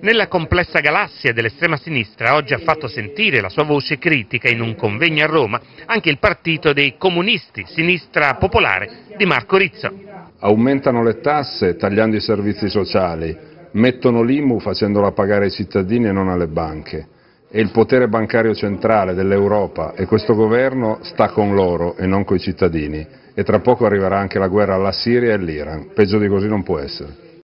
Nella complessa galassia dell'estrema sinistra oggi ha fatto sentire la sua voce critica in un convegno a Roma anche il partito dei comunisti, Sinistra Popolare di Marco Rizzo. Aumentano le tasse tagliando i servizi sociali, mettono l'IMU facendola pagare ai cittadini e non alle banche. E il potere bancario centrale dell'Europa e questo governo sta con loro e non coi cittadini. E tra poco arriverà anche la guerra alla Siria e all'Iran. Peggio di così non può essere.